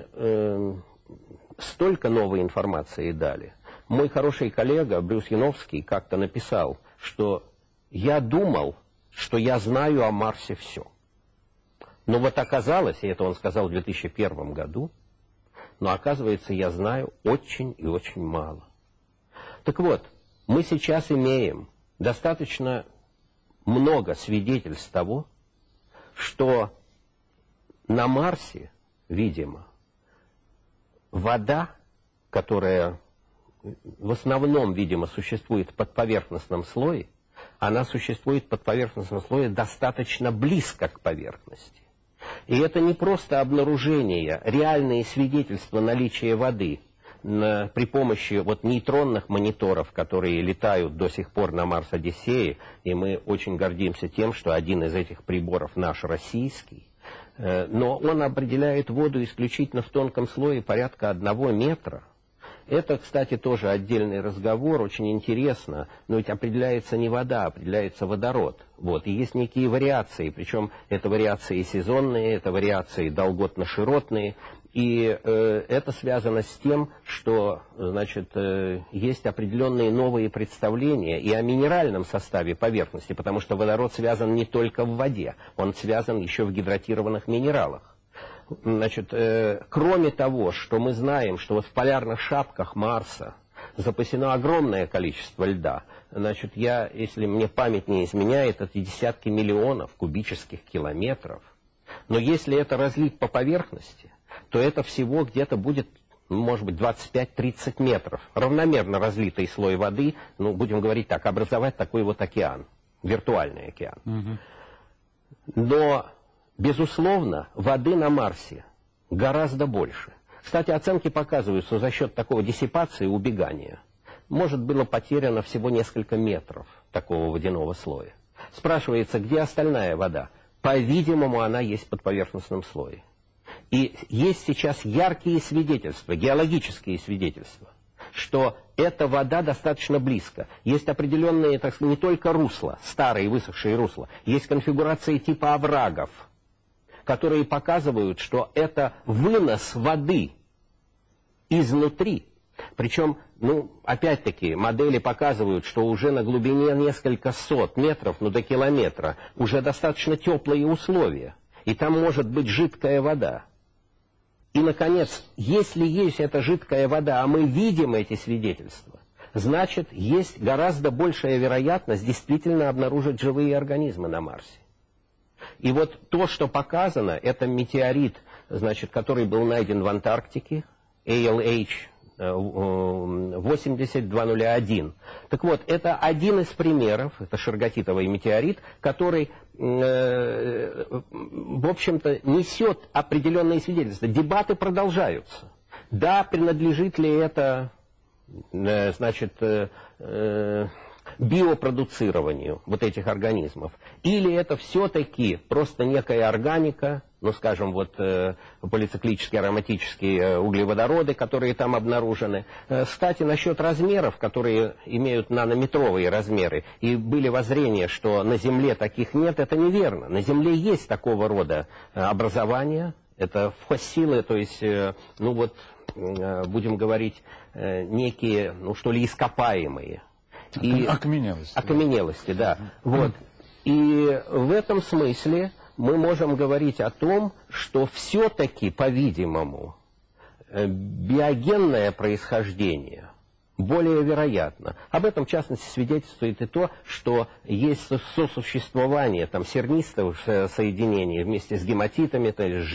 столько новой информации дали. Мой хороший коллега Брюс Яновский как-то написал, что я думал, что я знаю о Марсе все. Но вот оказалось, и это он сказал в 2001 году, но оказывается, я знаю очень и очень мало. Так вот, мы сейчас имеем достаточно много свидетельств того, что на Марсе, видимо, вода, которая в основном, видимо, существует в подповерхностном слое, она существует в подповерхностном слое достаточно близко к поверхности. И это не просто обнаружение, реальные свидетельства наличия воды при помощи вот нейтронных мониторов, которые летают до сих пор на Марс-Одиссее, и мы очень гордимся тем, что один из этих приборов наш российский, но он определяет воду исключительно в тонком слое порядка 1 метра. Это, кстати, тоже отдельный разговор, очень интересно, но ведь определяется не вода, определяется водород. Вот. И есть некие вариации, причем это вариации сезонные, это вариации долготно-широтные, и это связано с тем, что, значит, есть определенные новые представления и о минеральном составе поверхности, потому что водород связан не только в воде, он связан еще в гидратированных минералах. Значит, кроме того, что мы знаем, что вот в полярных шапках Марса запасено огромное количество льда, значит, если мне память не изменяет, это десятки миллионов кубических километров. Но если это разлить по поверхности, то это всего где-то будет, может быть, 25-30 метров. Равномерно разлитый слой воды, ну, будем говорить так, образовать такой вот океан, виртуальный океан. Но... безусловно, воды на Марсе гораздо больше. Кстати, оценки показывают, что за счет такого диссипации, убегания, может было потеряно всего несколько метров такого водяного слоя. Спрашивается, где остальная вода? По-видимому, она есть под поверхностным слоем. И есть сейчас яркие свидетельства, геологические свидетельства, что эта вода достаточно близко. Есть определенные, так сказать, не только русла, старые высохшие русла, есть конфигурации типа оврагов, которые показывают, что это вынос воды изнутри. Причем, ну, опять-таки, модели показывают, что уже на глубине несколько сот метров, ну, до километра, уже достаточно теплые условия. И там может быть жидкая вода. И, наконец, если есть эта жидкая вода, а мы видим эти свидетельства, значит, есть гораздо большая вероятность действительно обнаружить живые организмы на Марсе. И вот то, что показано, это метеорит, значит, который был найден в Антарктике, ALH 80201. Так вот, это один из примеров, это шаргатитовый метеорит, который, в общем-то, несет определенные свидетельства. Дебаты продолжаются. Да, принадлежит ли это, значит, биопродуцированию вот этих организмов, или это все-таки просто некая органика, ну, скажем, вот полициклические ароматические углеводороды, которые там обнаружены. Кстати, насчет размеров, которые имеют нанометровые размеры, и были воззрения, что на Земле таких нет, это неверно. На Земле есть такого рода образования, это фоссилы, то есть, ну вот, будем говорить, некие, ну что ли, ископаемые. И окаменелости, да. Вот. И в этом смысле мы можем говорить о том, что все-таки, по-видимому, биогенное происхождение более вероятно. Об этом, в частности, свидетельствует и то, что есть сосуществование там, сернистых соединений вместе с гематитами, то есть с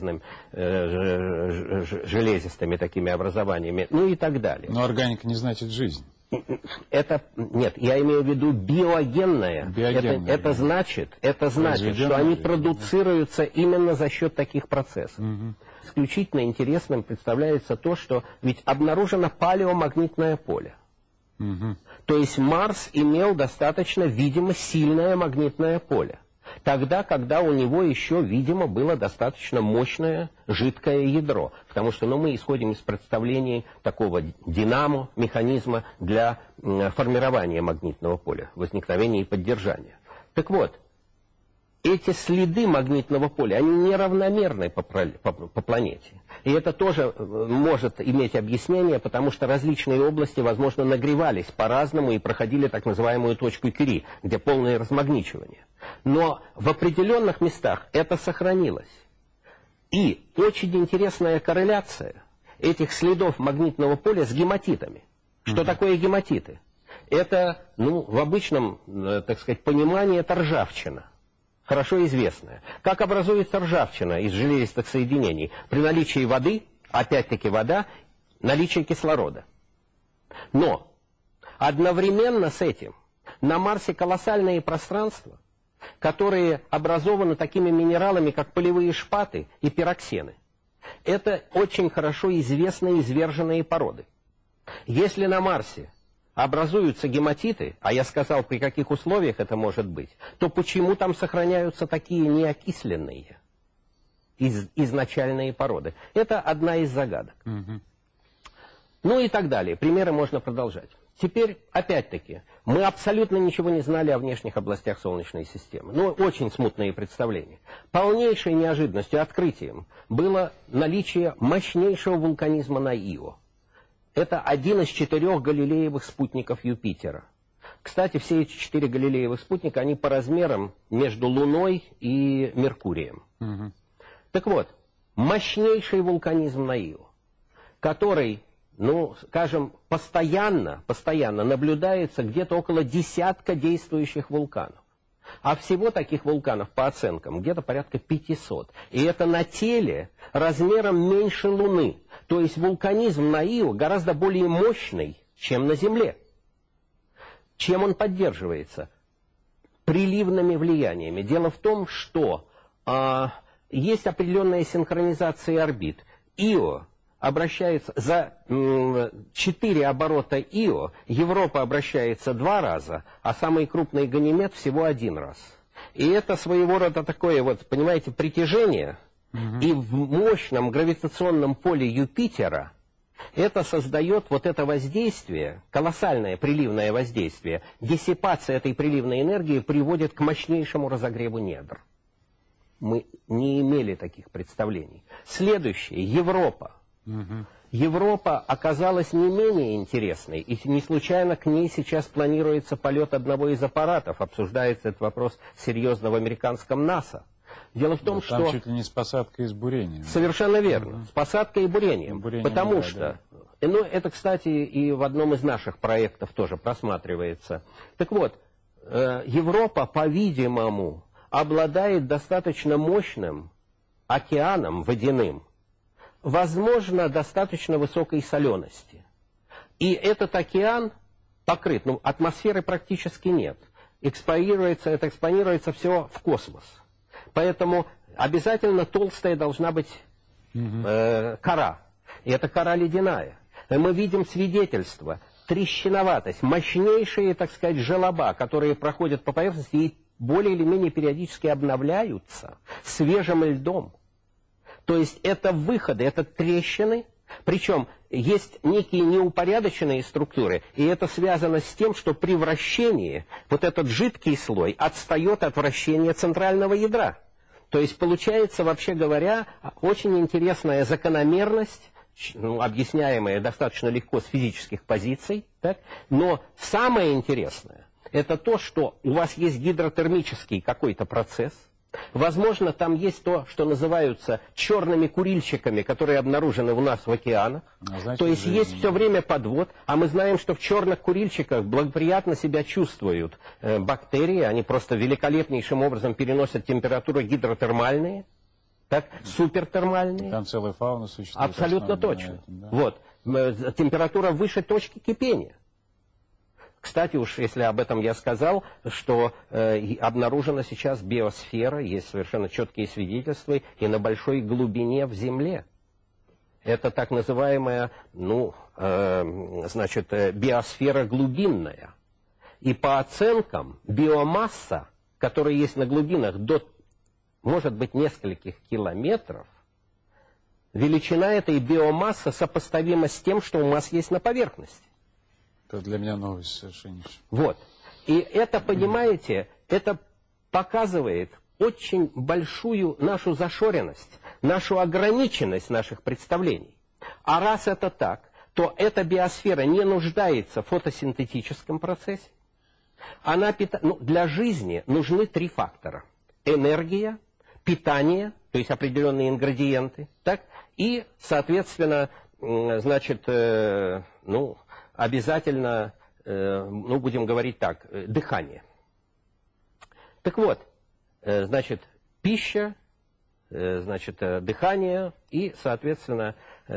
железистыми такими образованиями, ну и так далее. Но органика не значит жизнь. Это, нет, я имею в виду биогенное. Это значит, что они продуцируются именно за счет таких процессов. Исключительно интересным представляется то, что ведь обнаружено палеомагнитное поле. То есть Марс имел достаточно, видимо, сильное магнитное поле. Тогда, когда у него еще, видимо, было достаточно мощное жидкое ядро. Потому что мы исходим из представлений такого динамо, механизма для формирования магнитного поля, возникновения и поддержания. Так вот, эти следы магнитного поля, они неравномерны по планете. И это тоже может иметь объяснение, потому что различные области, возможно, нагревались по-разному и проходили так называемую точку Кюри, где полное размагничивание. Но в определенных местах это сохранилось. И очень интересная корреляция этих следов магнитного поля с гематитами. Что такое гематиты? Это, в обычном, так сказать, понимании, это ржавчина. Хорошо известная. Как образуется ржавчина из железистых соединений? При наличии воды, опять-таки вода, наличие кислорода. Но одновременно с этим на Марсе колоссальные пространства, которые образованы такими минералами, как полевые шпаты и пироксены. Это очень хорошо известные изверженные породы. Если на Марсе образуются гематиты, а я сказал, при каких условиях это может быть, то почему там сохраняются такие неокисленные изначальные породы? Это одна из загадок. Ну и так далее. Примеры можно продолжать. Теперь, опять-таки, мы абсолютно ничего не знали о внешних областях Солнечной системы. Ну, очень смутные представления. Полнейшей неожиданностью, открытием было наличие мощнейшего вулканизма на Ио. Это один из 4 галилеевых спутников Юпитера. Кстати, все эти 4 галилеевых спутника, они по размерам между Луной и Меркурием. Так вот, мощнейший вулканизм на Ио, который, ну, скажем, постоянно наблюдается где-то около десятка действующих вулканов. А всего таких вулканов, по оценкам, где-то порядка 500. И это на теле размером меньше Луны. То есть вулканизм на Ио гораздо более мощный, чем на Земле. Чем он поддерживается? Приливными влияниями. Дело в том, что есть определенная синхронизация орбит. Ио обращается за 4 оборота Ио, Европа обращается 2 раза, а самый крупный Ганимед всего 1 раз. И это своего рода такое, вот, понимаете, притяжение, и в мощном гравитационном поле Юпитера это создает вот это воздействие, колоссальное приливное воздействие. Диссипация этой приливной энергии приводит к мощнейшему разогреву недр. Мы не имели таких представлений. Следующее, Европа. Европа оказалась не менее интересной, и не случайно к ней сейчас планируется полет одного из аппаратов. Обсуждается этот вопрос серьезно в американском НАСА. Дело в том, там что... чуть ли не с посадкой и с бурением. Совершенно верно. С посадкой и бурением. Потому что... Да. Ну, это, кстати, и в одном из наших проектов тоже просматривается. Так вот, Европа, по-видимому, обладает достаточно мощным океаном водяным, возможно, достаточно высокой солености. И этот океан покрыт, ну, атмосферы практически нет. Это экспонируется все в космос. Поэтому обязательно толстая должна быть кора. И эта кора ледяная. И мы видим свидетельства, трещиноватость, мощнейшие, так сказать, желоба, которые проходят по поверхности и более или менее периодически обновляются свежим льдом. То есть это выходы, это трещины, причем есть некие неупорядоченные структуры, и это связано с тем, что при вращении вот этот жидкий слой отстает от вращения центрального ядра. То есть получается, вообще говоря, очень интересная закономерность, ну, объясняемая достаточно легко с физических позиций, так? Но самое интересное, это то, что у вас есть гидротермический какой-то процесс. Возможно, там есть то, что называются черными курильщиками, которые обнаружены у нас в океанах. Значит, то есть есть все время подвод, а мы знаем, что в черных курильщиках благоприятно себя чувствуют бактерии, они просто великолепнейшим образом переносят температуры гидротермальные, так, супертермальные. Там целая фауна существует. Абсолютно точно. Этом, да? Вот. Температура выше точки кипения. Кстати, уж если об этом я сказал, что обнаружена сейчас биосфера, есть совершенно четкие свидетельства, и на большой глубине в Земле. Это так называемая, ну, значит, биосфера глубинная. И по оценкам биомасса, которая есть на глубинах до, может быть, нескольких километров, величина этой биомассы сопоставима с тем, что у нас есть на поверхности. Это для меня новость совершенно. Вот. И это, понимаете, это показывает очень большую нашу зашоренность, нашу ограниченность наших представлений. А раз это так, то эта биосфера не нуждается в фотосинтетическом процессе. Она для жизни нужны 3 фактора. Энергия, питание, то есть определенные ингредиенты, так, и, соответственно, значит, ну, обязательно, ну, будем говорить так, дыхание. Так вот, значит, пища, значит, дыхание и, соответственно,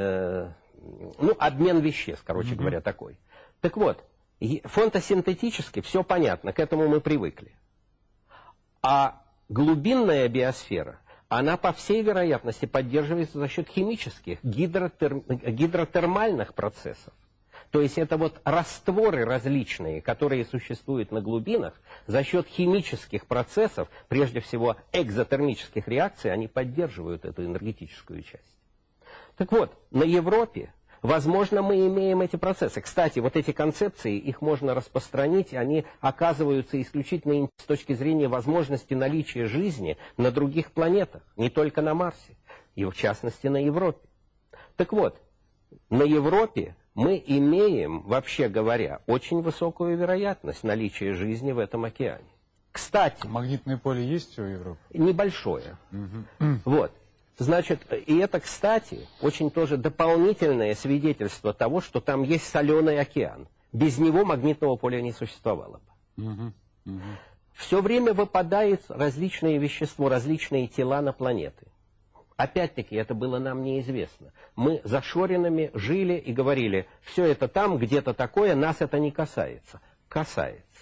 ну, обмен веществ, короче говоря, такой. Так вот, фотосинтетически все понятно, к этому мы привыкли. А глубинная биосфера, она, по всей вероятности, поддерживается за счет химических, гидротермальных процессов. То есть это вот растворы различные, которые существуют на глубинах, за счет химических процессов, прежде всего экзотермических реакций, они поддерживают эту энергетическую часть. Так вот, на Европе, возможно, мы имеем эти процессы. Кстати, вот эти концепции, их можно распространить, они оказываются исключительно с точки зрения возможности наличия жизни на других планетах, не только на Марсе, и в частности на Европе. Так вот, на Европе мы имеем, вообще говоря, очень высокую вероятность наличия жизни в этом океане. Кстати... Магнитное поле есть у Европы? Небольшое. Вот. Значит, и это, кстати, очень тоже дополнительное свидетельство того, что там есть соленый океан. Без него магнитного поля не существовало бы. Все время выпадает различные вещества, различные тела на планеты. Опять-таки, это было нам неизвестно. Мы за Шоринами жили и говорили, все это там, где-то такое, нас это не касается. Касается.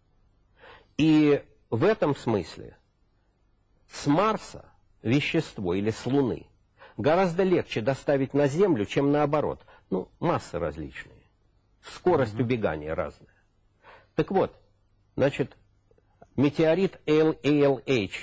И в этом смысле с Марса вещество или с Луны гораздо легче доставить на Землю, чем наоборот. Ну, массы различные. Скорость убегания разная. Так вот, значит, метеорит ALH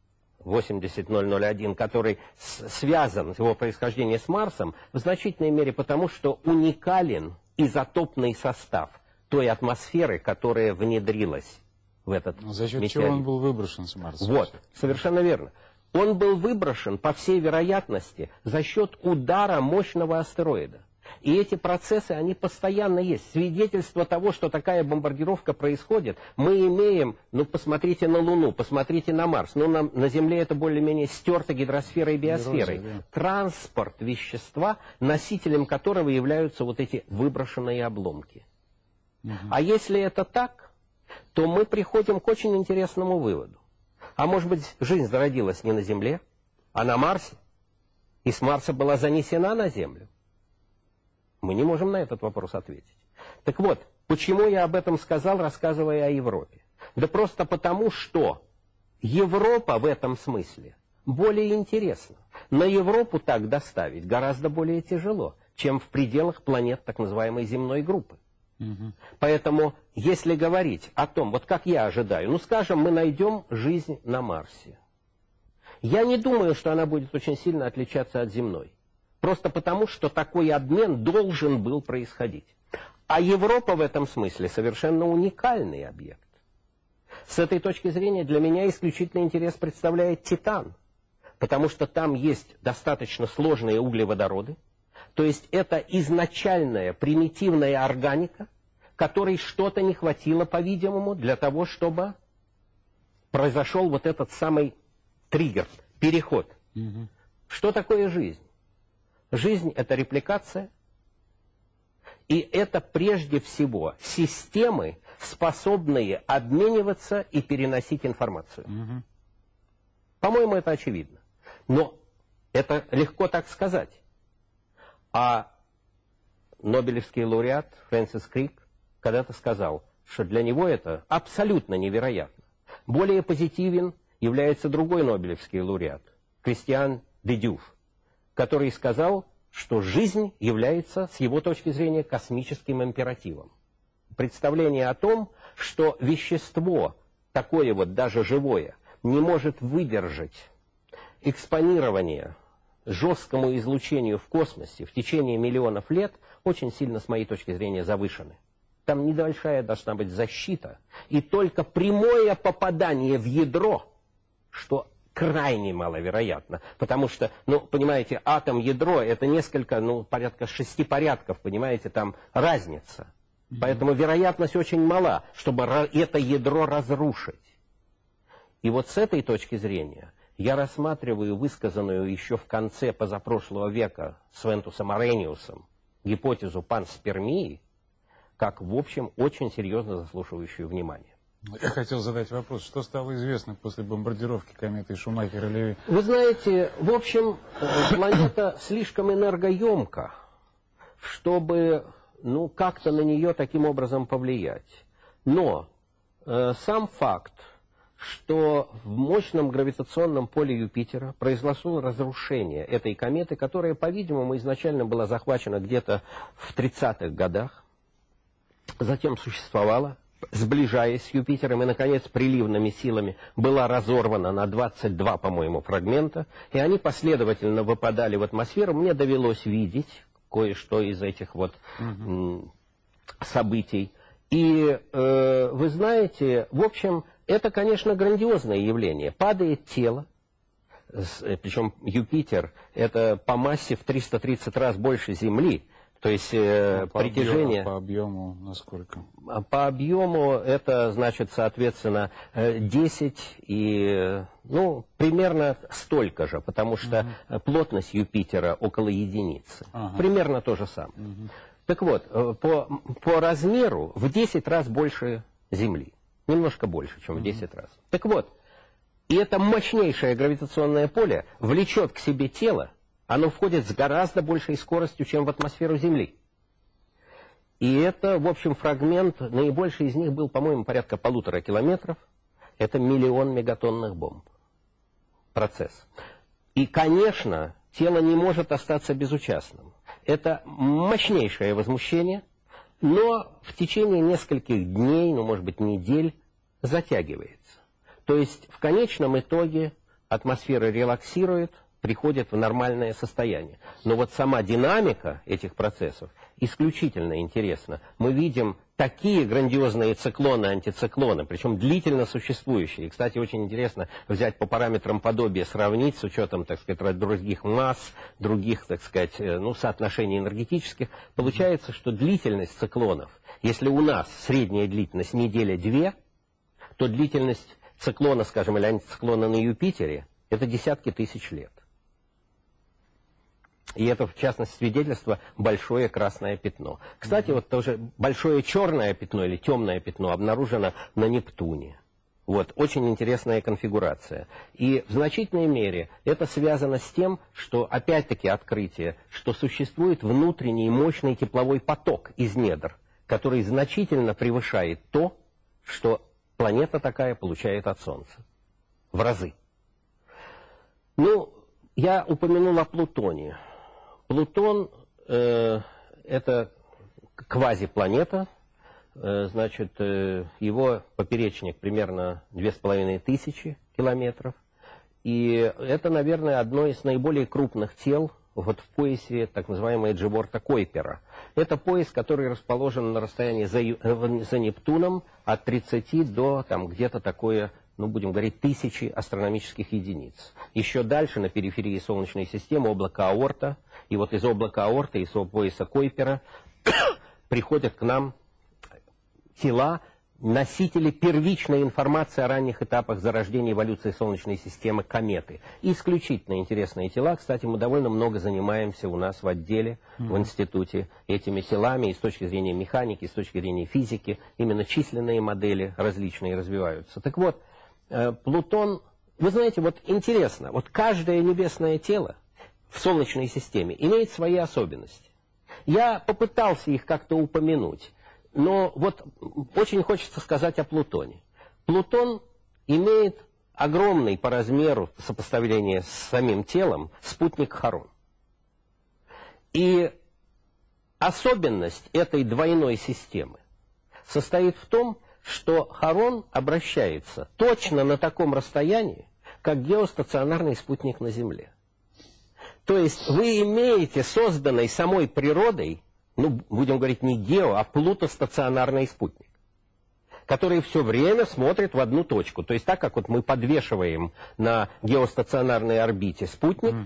80001, который связан, его происхождение с Марсом, в значительной мере потому, что уникален изотопный состав той атмосферы, которая внедрилась в этот метеорит. За счет чего он был выброшен с Марса? Вот, совершенно верно. Он был выброшен, по всей вероятности, за счет удара мощного астероида. И эти процессы, они постоянно есть. Свидетельство того, что такая бомбардировка происходит, мы имеем, ну, посмотрите на Луну, посмотрите на Марс. Ну, на Земле это более-менее стерто гидросферой и биосферой. Транспорт вещества, носителем которого являются вот эти выброшенные обломки. А если это так, то мы приходим к очень интересному выводу. А может быть, жизнь зародилась не на Земле, а на Марсе, и с Марса была занесена на Землю? Мы не можем на этот вопрос ответить. Так вот, почему я об этом сказал, рассказывая о Европе? Да просто потому, что Европа в этом смысле более интересна. На Европу так доставить гораздо более тяжело, чем в пределах планет так называемой земной группы. Поэтому, если говорить о том, вот как я ожидаю, ну, скажем, мы найдем жизнь на Марсе. Я не думаю, что она будет очень сильно отличаться от земной. Просто потому, что такой обмен должен был происходить. А Европа в этом смысле совершенно уникальный объект. С этой точки зрения для меня исключительный интерес представляет Титан. Потому что там есть достаточно сложные углеводороды. То есть это изначальная примитивная органика, которой что-то не хватило, по-видимому, для того, чтобы произошел вот этот самый триггер, переход. Что такое жизнь? Жизнь – это репликация, и это прежде всего системы, способные обмениваться и переносить информацию. По-моему, это очевидно. Но это легко так сказать. А нобелевский лауреат Фрэнсис Крик когда-то сказал, что для него это абсолютно невероятно. Более позитивен является другой нобелевский лауреат, Кристиан Дедюф, который сказал, что жизнь является, с его точки зрения, космическим императивом. Представление о том, что вещество, такое вот даже живое, не может выдержать экспонирование жесткому излучению в космосе в течение миллионов лет, очень сильно, с моей точки зрения, завышены. Там небольшая должна быть защита, и только прямое попадание в ядро, что крайне маловероятно, потому что, ну, понимаете, атом-ядро — это несколько, ну, порядка 6 порядков, понимаете, там разница. Поэтому вероятность очень мала, чтобы это ядро разрушить. И вот с этой точки зрения я рассматриваю высказанную еще в конце позапрошлого века Свентусом Арениусом гипотезу панспермии как, в общем, очень серьезно заслуживающую внимания. Я хотел задать вопрос, что стало известно после бомбардировки кометы Шумахера-Леви? Вы знаете, в общем, планета слишком энергоемка, чтобы, ну, как-то на нее таким образом повлиять. Но сам факт, что в мощном гравитационном поле Юпитера произошло разрушение этой кометы, которая, по-видимому, изначально была захвачена где-то в 30-х годах, затем существовала, сближаясь с Юпитером, и, наконец, приливными силами была разорвана на 22, по-моему, фрагмента, и они последовательно выпадали в атмосферу. Мне довелось видеть кое-что из этих вот событий. И вы знаете, в общем, это, конечно, грандиозное явление. Падает тело, причем Юпитер, это по массе в 330 раз больше Земли. То есть притяжение... По объему насколько? По объему это, значит, соответственно, 10 и, ну, примерно столько же, потому что плотность Юпитера около единицы. Примерно то же самое. Так вот, по размеру в 10 раз больше Земли. Немножко больше, чем в 10 раз. Так вот, и это мощнейшее гравитационное поле влечет к себе тело, оно входит с гораздо большей скоростью, чем в атмосферу Земли. И это, в общем, фрагмент, наибольший из них был, по-моему, порядка 1,5 километров. Это 1 миллион мегатонных бомб. Процесс. И, конечно, тело не может остаться безучастным. Это мощнейшее возмущение, но в течение нескольких дней, ну, может быть, недель, затягивается. То есть, в конечном итоге атмосфера релаксирует, приходит в нормальное состояние. Но вот сама динамика этих процессов исключительно интересна. Мы видим такие грандиозные циклоны, антициклоны, причем длительно существующие. И, кстати, очень интересно взять по параметрам подобия, сравнить с учетом, так сказать, других масс, других, так сказать, ну, соотношений энергетических. Получается, что длительность циклонов, если у нас средняя длительность неделя-две, то длительность циклона, скажем, или антициклона на Юпитере, это десятки тысяч лет. И это, в частности, свидетельство большое красное пятно. Кстати, вот тоже большое черное пятно или темное пятно обнаружено на Нептуне. Вот, очень интересная конфигурация. И в значительной мере это связано с тем, что, опять-таки, открытие, что существует внутренний мощный тепловой поток из недр, который значительно превышает то, что планета такая получает от Солнца. В разы. Ну, я упомянул о Плутоне. Плутон это квазипланета, значит, его поперечник примерно 2500 километров. И это, наверное, одно из наиболее крупных тел вот в поясе так называемой Эджеворта Койпера. Это пояс, который расположен на расстоянии за Нептуном от 30 до там где-то такое, ну, будем говорить, 1000 астрономических единиц. Еще дальше, на периферии Солнечной системы, облако Аорта. И вот из облака Аорты, из пояса Койпера приходят к нам тела, носители первичной информации о ранних этапах зарождения эволюции Солнечной системы, кометы. Исключительно интересные тела. Кстати, мы довольно много занимаемся у нас в отделе, в институте этими телами, и с точки зрения механики, и с точки зрения физики. Именно численные модели различные развиваются. Так вот, Плутон, вы знаете, вот интересно, вот каждое небесное тело в Солнечной системе имеет свои особенности. Я попытался их как-то упомянуть, но вот очень хочется сказать о Плутоне. Плутон имеет огромный по размеру сопоставление с самим телом спутник Харон. И особенность этой двойной системы состоит в том, что Харон обращается точно на таком расстоянии, как геостационарный спутник на Земле. То есть вы имеете созданный самой природой, ну, будем говорить, не гео, а плутостационарный спутник, который все время смотрит в одну точку. То есть так, как вот мы подвешиваем на геостационарной орбите спутник,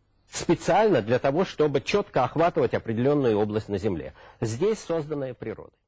специально для того, чтобы четко охватывать определенную область на Земле. Здесь созданная природой.